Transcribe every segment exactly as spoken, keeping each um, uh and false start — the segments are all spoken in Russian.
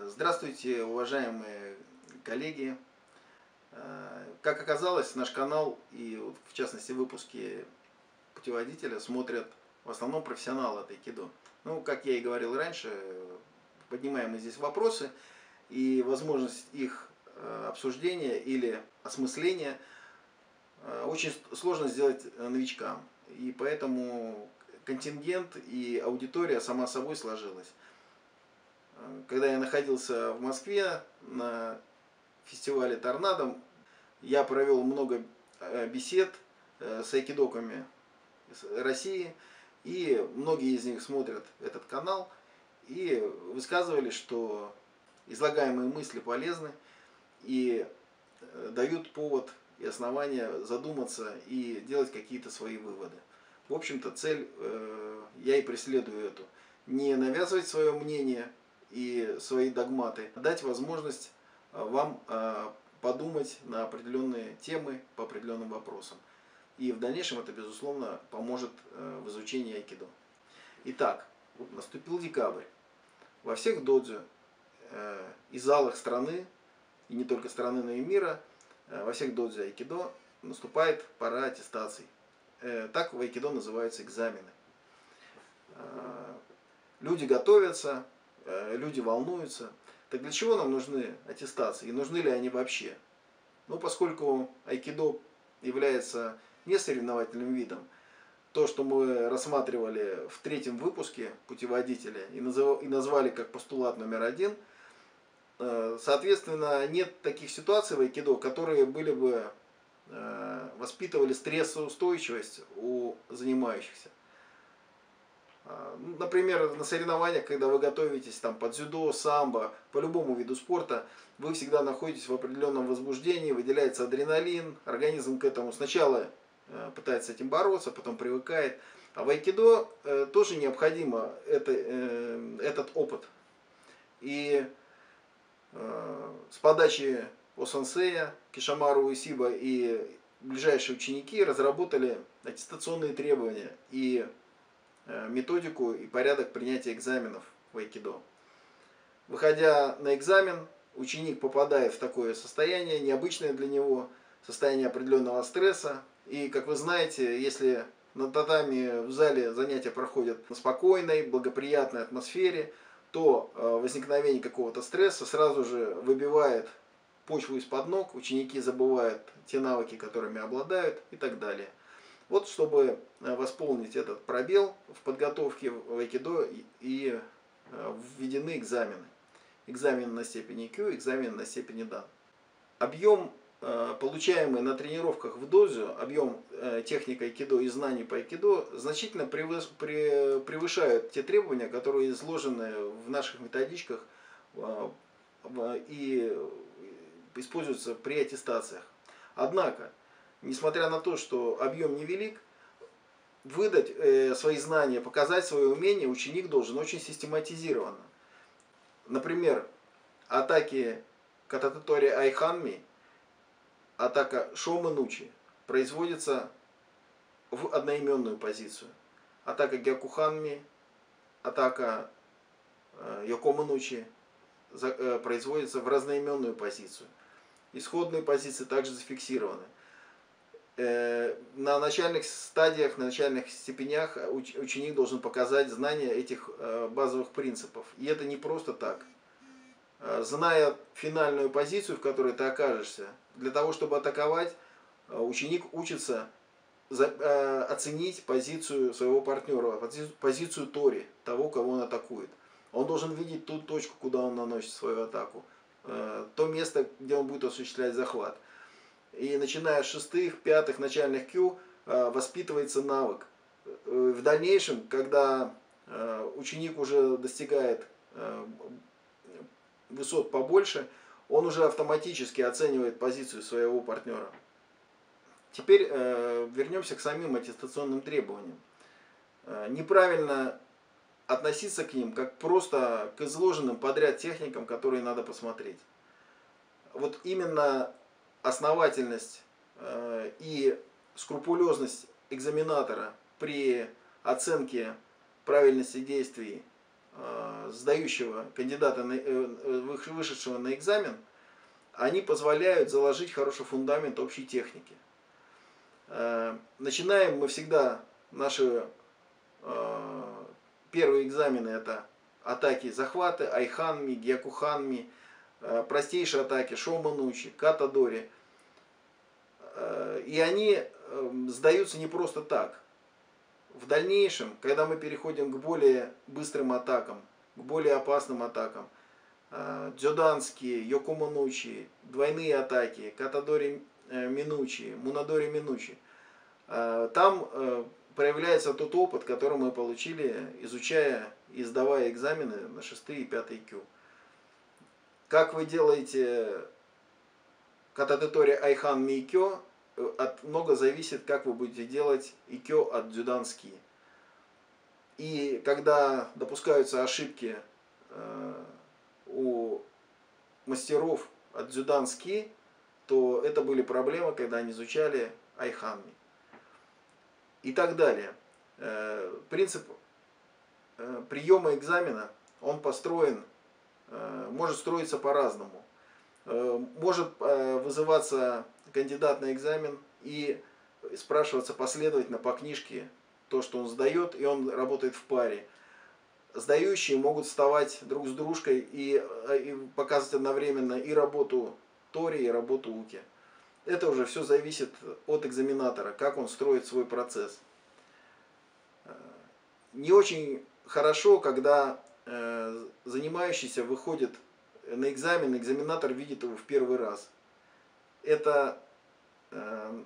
Здравствуйте, уважаемые коллеги. Как оказалось, наш канал и в частности выпуски путеводителя смотрят в основном профессионалы от айкидо. Ну, как я и говорил раньше, поднимаем мы здесь вопросы, и возможность их обсуждения или осмысления очень сложно сделать новичкам. И поэтому контингент и аудитория сама собой сложилась. Когда я находился в Москве на фестивале «Торнадо», я провел много бесед с айкидоками России, и многие из них смотрят этот канал и высказывали, что излагаемые мысли полезны и дают повод и основания задуматься и делать какие-то свои выводы. В общем-то, цель я и преследую эту. Не навязывать свое мнение и свои догматы, дать возможность вам подумать на определенные темы по определенным вопросам. И в дальнейшем это, безусловно, поможет в изучении айкидо. Итак, наступил декабрь. Во всех додзё и залах страны, и не только страны, но и мира, во всех додзё айкидо наступает пора аттестаций. Так в айкидо называются экзамены. Люди готовятся, люди волнуются. Так для чего нам нужны аттестации? И нужны ли они вообще? Ну, поскольку айкидо является не соревновательным видом, то, что мы рассматривали в третьем выпуске путеводителя и назвали как постулат номер один, соответственно, нет таких ситуаций в айкидо, которые были бы воспитывали стрессоустойчивость у занимающихся. Например, на соревнованиях, когда вы готовитесь там, под дзюдо, самбо, по любому виду спорта, вы всегда находитесь в определенном возбуждении, выделяется адреналин, организм к этому сначала пытается с этим бороться, потом привыкает. А в айкидо тоже необходимо это, этот опыт. И с подачи о-сенсея, Кишамару Уэсиба и ближайшие ученики разработали аттестационные требования и методику и порядок принятия экзаменов в айкидо. Выходя на экзамен, ученик попадает в такое состояние, необычное для него, состояние определенного стресса. И, как вы знаете, если на татами в зале занятия проходят в спокойной, благоприятной атмосфере, то возникновение какого-то стресса сразу же выбивает почву из-под ног, ученики забывают те навыки, которыми обладают, и так далее. Вот, чтобы восполнить этот пробел в подготовке в айкидо, и введены экзамены. Экзамен на степени Кю, экзамен на степени Дан. Объем, получаемый на тренировках в додзё, объем техник айкидо и знаний по айкидо значительно превышают те требования, которые изложены в наших методичках и используются при аттестациях. Однако, несмотря на то, что объем невелик, выдать э, свои знания, показать свое умение ученик должен очень систематизированно. Например, атаки Кататотори Айханми, атака Шоманучи производится в одноименную позицию. Атака Гякуханми, атака э, Йокоманучи э, производится в разноименную позицию. Исходные позиции также зафиксированы. На начальных стадиях, на начальных степенях ученик должен показать знание этих базовых принципов. И это не просто так. Зная финальную позицию, в которой ты окажешься, для того, чтобы атаковать, ученик учится оценить позицию своего партнера, позицию тори, того, кого он атакует. Он должен видеть ту точку, куда он наносит свою атаку, то место, где он будет осуществлять захват. И начиная с шестых, пятых начальных кю воспитывается навык. В дальнейшем, когда ученик уже достигает высот побольше, он уже автоматически оценивает позицию своего партнера. Теперь вернемся к самим аттестационным требованиям. Неправильно относиться к ним как просто к изложенным подряд техникам, которые надо посмотреть. Вот именно основательность э, и скрупулезность экзаменатора при оценке правильности действий э, сдающего кандидата, на, э, вышедшего на экзамен, они позволяют заложить хороший фундамент общей техники. Э, начинаем мы всегда наши э, первые экзамены, это атаки захваты, айханми, гякуханми, э, простейшие атаки, шоманучи, катадори. Э, и они э, сдаются не просто так. В дальнейшем, когда мы переходим к более быстрым атакам, к более опасным атакам, э, дзюданские, йокоманучи, двойные атаки, катадори минучи, мунадори минучи, э, там э, проявляется тот опыт, который мы получили, изучая и сдавая экзамены на шестые и пятые кю. Как вы делаете кататетори айхан мейкё, от много зависит, как вы будете делать икё от дзюдански. И когда допускаются ошибки э, у мастеров от дзюдански, то это были проблемы, когда они изучали айханми. И так далее. Э, принцип э, приема экзамена, он построен, э, может строиться по-разному. Э, может э, вызываться кандидат на экзамен и спрашиваться последовательно по книжке то, что он сдает, и он работает в паре. Сдающие могут вставать друг с дружкой и, и показывать одновременно и работу Тори, и работу Уки. Это уже все зависит от экзаменатора, как он строит свой процесс. Не очень хорошо, когда э, занимающийся выходит на экзамен, экзаменатор видит его в первый раз. Это э,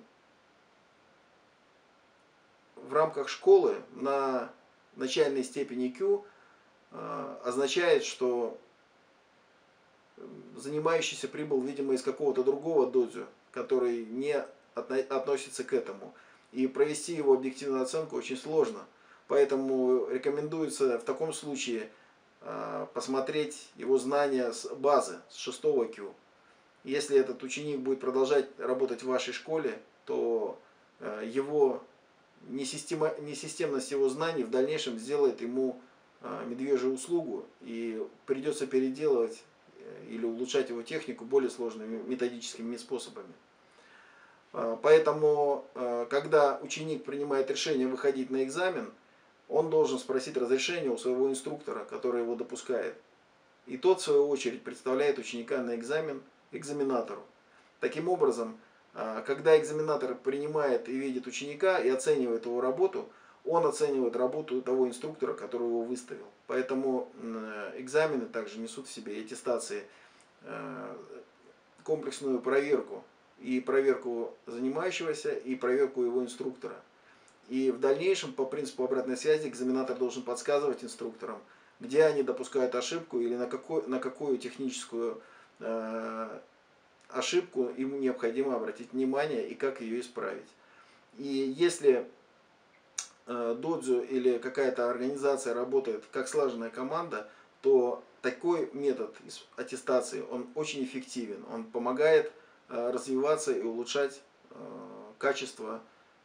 в рамках школы на начальной степени кю э, означает, что занимающийся прибыл, видимо, из какого-то другого додзю, который не относится к этому. И провести его объективную оценку очень сложно. Поэтому рекомендуется в таком случае э, посмотреть его знания с базы, с шестого кю. Если этот ученик будет продолжать работать в вашей школе, то э, его несистема, несистемность его знаний в дальнейшем сделает ему э, медвежью услугу, и придется переделывать или улучшать его технику более сложными методическими способами. Поэтому, когда ученик принимает решение выходить на экзамен, он должен спросить разрешение у своего инструктора, который его допускает. И тот, в свою очередь, представляет ученика на экзамен экзаменатору. Таким образом, когда экзаменатор принимает и видит ученика и оценивает его работу, он оценивает работу того инструктора, который его выставил. Поэтому экзамены также несут в себе аттестации, комплексную проверку. И проверку занимающегося, и проверку его инструктора. И в дальнейшем, по принципу обратной связи, экзаменатор должен подсказывать инструкторам, где они допускают ошибку или на, какой, на какую техническую э, ошибку им необходимо обратить внимание и как ее исправить. И если э, додзю или какая-то организация работает как слаженная команда, то такой метод аттестации, он очень эффективен. Он помогает э, развиваться и улучшать э, качество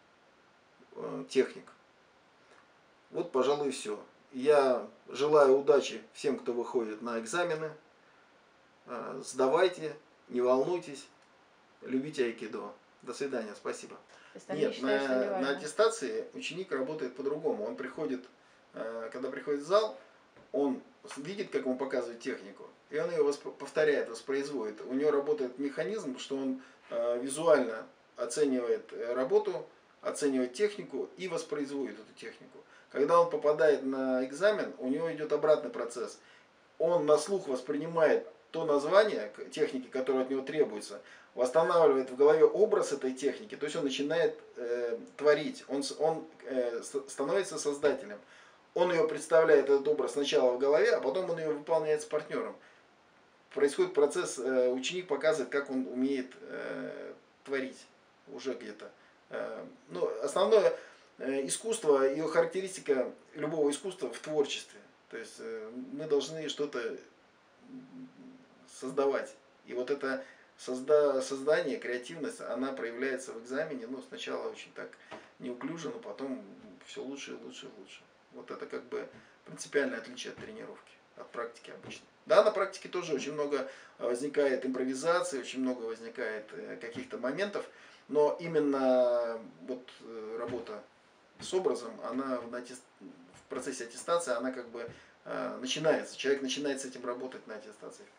э, техник. Вот, пожалуй, все. Я желаю удачи всем, кто выходит на экзамены. Э, сдавайте, не волнуйтесь, любите айкидо. До свидания, спасибо. Нет, считаешь, на, на аттестации ученик работает по-другому. Он приходит, э, когда приходит в зал, он видит, как ему показывают технику, и он ее восп повторяет, воспроизводит. У него работает механизм, что он э, визуально оценивает работу, оценивает технику и воспроизводит эту технику. Когда он попадает на экзамен, у него идет обратный процесс. Он на слух воспринимает то название техники, которое от него требуется, восстанавливает в голове образ этой техники, то есть он начинает э, творить, он, он э, становится создателем. Он ее представляет, этот образ, сначала в голове, а потом он ее выполняет с партнером. Происходит процесс, э, ученик показывает, как он умеет э, творить уже где-то. Э, ну, основное э, искусство, ее характеристика любого искусства в творчестве. То есть э, мы должны что-то создавать. И вот это созда создание, креативность, она проявляется в экзамене, ну, сначала очень так неуклюже, но потом все лучше и лучше и лучше. Вот это как бы принципиальное отличие от тренировки, от практики обычно. Да, на практике тоже очень много возникает импровизации, очень много возникает каких-то моментов, но именно вот работа с образом, она в, аттест... в процессе аттестации, она как бы начинается, человек начинает с этим работать на аттестации.